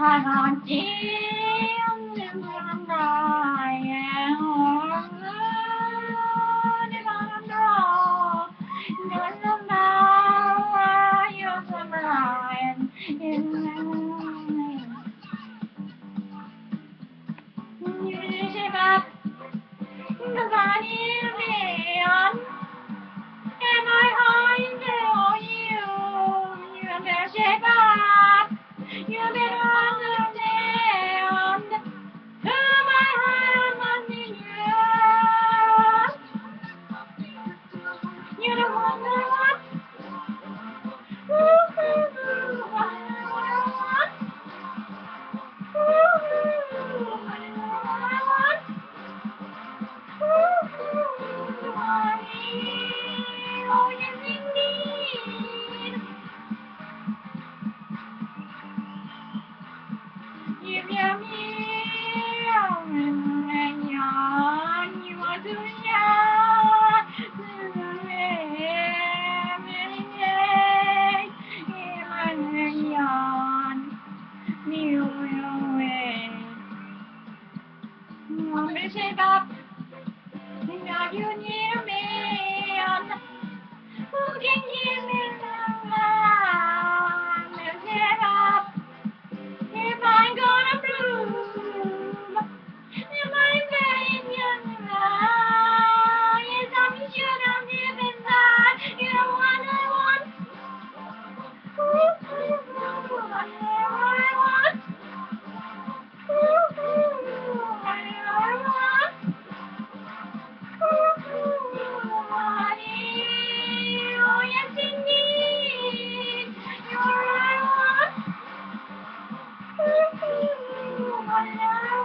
Am I hiding for you? You better shape up. You better understand. To my heart, I'm loving you. You don't wonder what? Oh, yes, indeed. If you're me, and young, you are too young to live any day. If I'm young, you will wait. Want me to shape up? Now you need a man who can give me some love and shape up. If I'm gonna bloom, am I paying you love? Yes, I'm sure I'm deep inside. You know what I want? I want. I want. Oh, yes, indeed. You're right.